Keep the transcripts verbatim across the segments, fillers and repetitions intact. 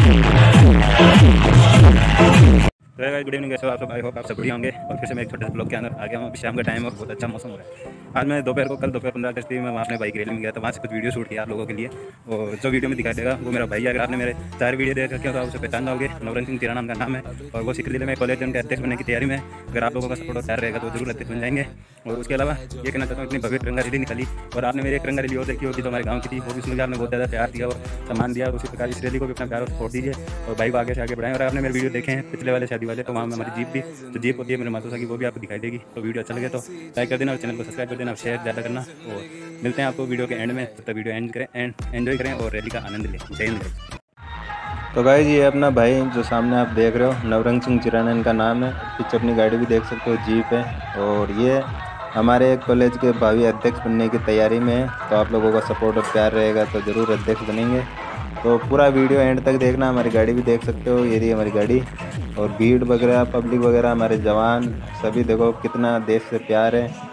तो guys good evening, कैसे हो आप सब? आई होप आप सब बढ़िया होंगे। और फिर से मैं एक छोटे से ब्लॉग के अंदर आ गया हूँ। शाम का टाइम और बहुत अच्छा मौसम हो रहा है। आज मैं दोपहर को कल दोपहर पंद्रह अगस्त में वहाँ अपने भाई की रैली में गया था। वहाँ से कुछ वीडियो शूट किया आप लोगों के लिए, और जो वीडियो में दिखाई देगा वो मेरा भाई है। अगर आपने मेरे चार वीडियो देख रखे हो तो आप उसे पहचान जाओगे। नवरंग सिंह चिराना का नाम है, और वो सीकर जिले में कॉलेज के अध्यक्ष बनने की तैयारी में। अगर आप लोगों का सपोर्ट और प्यार रहेगा तो जरूर अध्यक्ष बन जाएंगे। और उसके अलावा ये कहना चाहता हूँ, इतनी भव्य तिरंगा रैली निकली, और आपने मेरी एक तिरंगा रैली और देखी होगी जो हमारे गाँव की थी, वो भी उसमें आपने बहुत ज़्यादा प्यार दिया और सम्मान दिया। और उसी प्रकार इस रैली को भी अपना प्यार और सपोर्ट दीजिए और भाई को आगे से आगे बढ़ाएं। और आपने मेरे वीडियो देखे हैं पिछले वाले शादी वाले, तो वहाँ में हमारी जीप भी तो जीप होती है मेरे मातोसा की, वो भी आपको दिखाई देगी। तो वीडियो अच्छा लगे तो लाइक कर देना और चैनल को सब्सक्राइब कर देना, शेयर ज़्यादा करना। और मिलते हैं आपको वीडियो के एंड में। तब तक वीडियो एंड करें एंड एंजॉय करें और रैली का आनंद लें। जय हिंद। तो गाइस ये अपना भाई जो सामने आप देख रहे हो, नवरंग सिंह चिराना इनका नाम है। पीछे अपनी गाड़ी भी देख सकते हो, जीप है। और ये हमारे कॉलेज के भावी अध्यक्ष बनने की तैयारी में है। तो आप लोगों का सपोर्ट और प्यार रहेगा तो ज़रूर अध्यक्ष बनेंगे। तो पूरा वीडियो एंड तक देखना। हमारी गाड़ी भी देख सकते हो, ये रही हमारी गाड़ी। और भीड़ वगैरह, पब्लिक वगैरह, हमारे जवान सभी देखो कितना देश से प्यार है।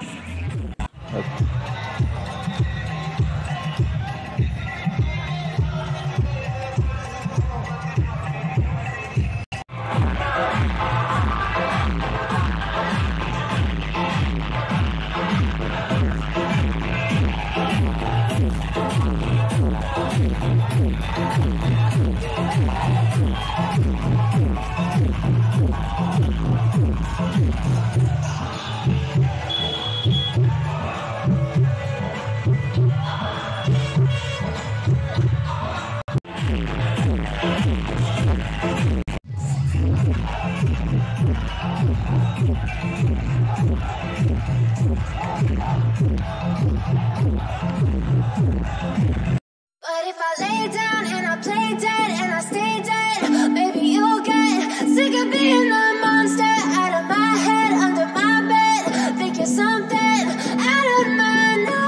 But if I lay down and I play dead and I stay dead, baby you'll get sick of being the monster out of my head, under my bed. Think you're something out of my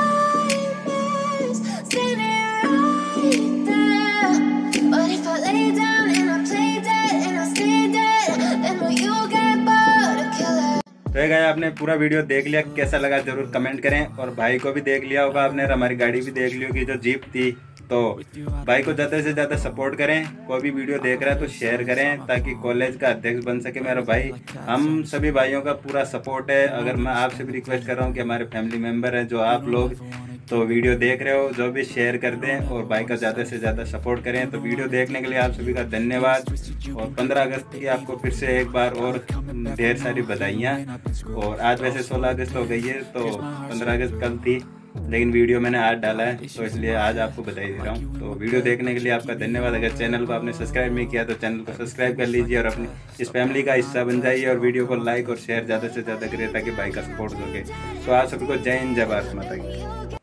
nightmares, standing right there. But if I lay down and I play dead and I stay dead, then will you get bored of killing? तो गया आपने पूरा video देख लिया, कैसा लगा जरूर comment करें। और भाई को भी देख लिया होगा आपने, हमारी गाड़ी भी देख ली होगी जो जीप थी। तो भाई को ज़्यादा से ज़्यादा सपोर्ट करें। कोई भी वीडियो देख रहा है तो शेयर करें ताकि कॉलेज का अध्यक्ष बन सके मेरा भाई। हम सभी भाइयों का पूरा सपोर्ट है। अगर मैं आपसे भी रिक्वेस्ट कर रहा हूँ कि हमारे फैमिली मेम्बर हैं जो आप लोग तो वीडियो देख रहे हो, जो भी शेयर कर दें और भाई का ज़्यादा से ज़्यादा सपोर्ट करें। तो वीडियो देखने के लिए आप सभी का धन्यवाद। और पंद्रह अगस्त की आपको फिर से एक बार और ढेर सारी बधाइयाँ। और आज वैसे सोलह अगस्त हो गई है, तो पंद्रह अगस्त कल थी, लेकिन वीडियो मैंने आज डाला है तो इसलिए आज आपको बधाई दे रहा हूँ। तो वीडियो देखने के लिए आपका धन्यवाद। अगर चैनल को आपने सब्सक्राइब नहीं किया तो चैनल को सब्सक्राइब कर लीजिए और अपनी इस फैमिली का हिस्सा बन जाइए। और वीडियो को लाइक और शेयर ज़्यादा से ज़्यादा करिए ताकि भाई का सपोर्ट हो सके। तो आप सभी को जय हिंद, जय भारत माता की।